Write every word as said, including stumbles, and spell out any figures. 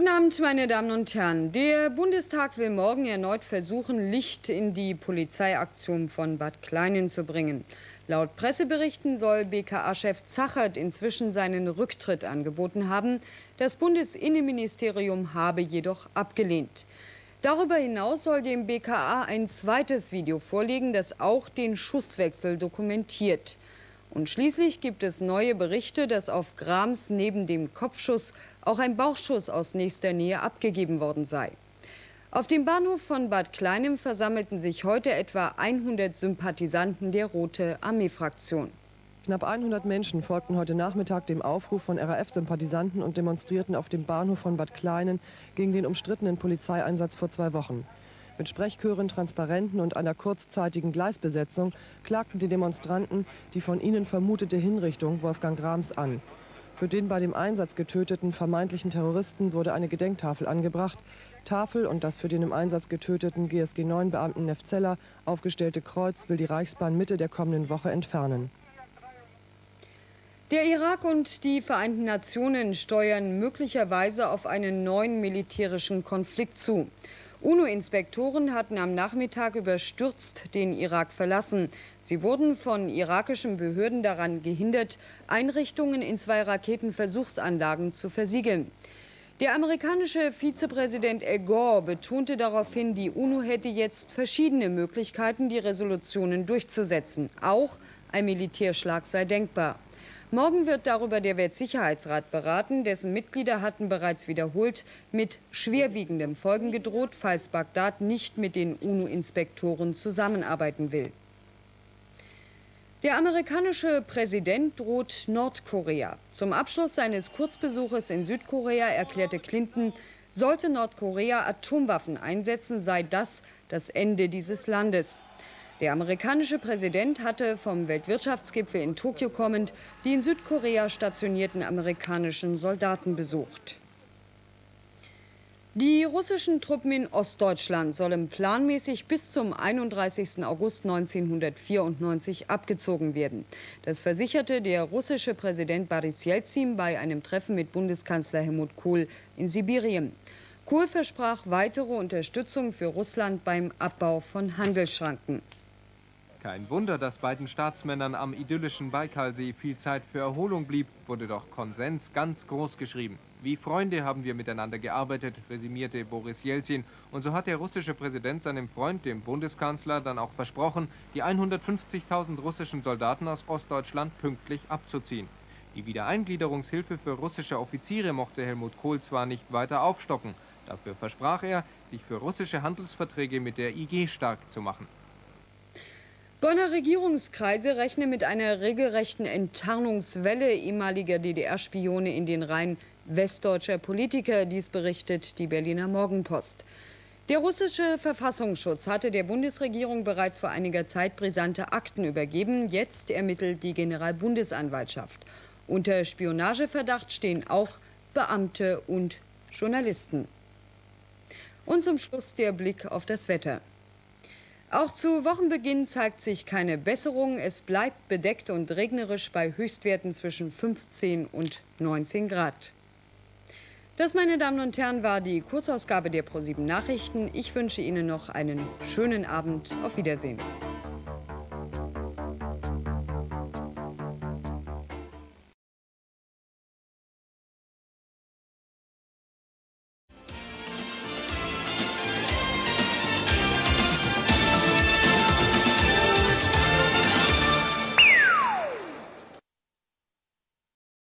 Guten Abend, meine Damen und Herren. Der Bundestag will morgen erneut versuchen, Licht in die Polizeiaktion von Bad Kleinen zu bringen. Laut Presseberichten soll B K A-Chef Zachert inzwischen seinen Rücktritt angeboten haben. Das Bundesinnenministerium habe jedoch abgelehnt. Darüber hinaus soll dem B K A ein zweites Video vorliegen, das auch den Schusswechsel dokumentiert. Und schließlich gibt es neue Berichte, dass auf Grams neben dem Kopfschuss auch ein Bauchschuss aus nächster Nähe abgegeben worden sei. Auf dem Bahnhof von Bad Kleinem versammelten sich heute etwa hundert Sympathisanten der Rote Armee-Fraktion. Knapp hundert Menschen folgten heute Nachmittag dem Aufruf von R A F-Sympathisanten und demonstrierten auf dem Bahnhof von Bad Kleinen gegen den umstrittenen Polizeieinsatz vor zwei Wochen. Mit Sprechchören, Transparenten und einer kurzzeitigen Gleisbesetzung klagten die Demonstranten die von ihnen vermutete Hinrichtung Wolfgang Grams an. Für den bei dem Einsatz getöteten vermeintlichen Terroristen wurde eine Gedenktafel angebracht. Tafel und das für den im Einsatz getöteten G S G neun Beamten Neff Zeller aufgestellte Kreuz will die Reichsbahn Mitte der kommenden Woche entfernen. Der Irak und die Vereinten Nationen steuern möglicherweise auf einen neuen militärischen Konflikt zu. UNO-Inspektoren hatten am Nachmittag überstürzt den Irak verlassen. Sie wurden von irakischen Behörden daran gehindert, Einrichtungen in zwei Raketenversuchsanlagen zu versiegeln. Der amerikanische Vizepräsident Al Gore betonte daraufhin, die UNO hätte jetzt verschiedene Möglichkeiten, die Resolutionen durchzusetzen. Auch ein Militärschlag sei denkbar. Morgen wird darüber der Weltsicherheitsrat beraten. Dessen Mitglieder hatten bereits wiederholt mit schwerwiegenden Folgen gedroht, falls Bagdad nicht mit den UNO-Inspektoren zusammenarbeiten will. Der amerikanische Präsident droht Nordkorea. Zum Abschluss seines Kurzbesuches in Südkorea erklärte Clinton, sollte Nordkorea Atomwaffen einsetzen, sei das das Ende dieses Landes. Der amerikanische Präsident hatte vom Weltwirtschaftsgipfel in Tokio kommend die in Südkorea stationierten amerikanischen Soldaten besucht. Die russischen Truppen in Ostdeutschland sollen planmäßig bis zum einunddreißigsten August neunzehnhundertvierundneunzig abgezogen werden. Das versicherte der russische Präsident Boris Jelzin bei einem Treffen mit Bundeskanzler Helmut Kohl in Sibirien. Kohl versprach weitere Unterstützung für Russland beim Abbau von Handelsschranken. Kein Wunder, dass beiden Staatsmännern am idyllischen Baikalsee viel Zeit für Erholung blieb, wurde doch Konsens ganz groß geschrieben. Wie Freunde haben wir miteinander gearbeitet, resümierte Boris Jelzin. Und so hat der russische Präsident seinem Freund, dem Bundeskanzler, dann auch versprochen, die hundertfünfzigtausend russischen Soldaten aus Ostdeutschland pünktlich abzuziehen. Die Wiedereingliederungshilfe für russische Offiziere mochte Helmut Kohl zwar nicht weiter aufstocken. Dafür versprach er, sich für russische Handelsverträge mit der I G stark zu machen. Bonner Regierungskreise rechnen mit einer regelrechten Enttarnungswelle ehemaliger D D R-Spione in den Reihen westdeutscher Politiker. Dies berichtet die Berliner Morgenpost. Der russische Verfassungsschutz hatte der Bundesregierung bereits vor einiger Zeit brisante Akten übergeben. Jetzt ermittelt die Generalbundesanwaltschaft. Unter Spionageverdacht stehen auch Beamte und Journalisten. Und zum Schluss der Blick auf das Wetter. Auch zu Wochenbeginn zeigt sich keine Besserung. Es bleibt bedeckt und regnerisch bei Höchstwerten zwischen fünfzehn und neunzehn Grad. Das, meine Damen und Herren, war die Kurzausgabe der ProSieben Nachrichten. Ich wünsche Ihnen noch einen schönen Abend. Auf Wiedersehen.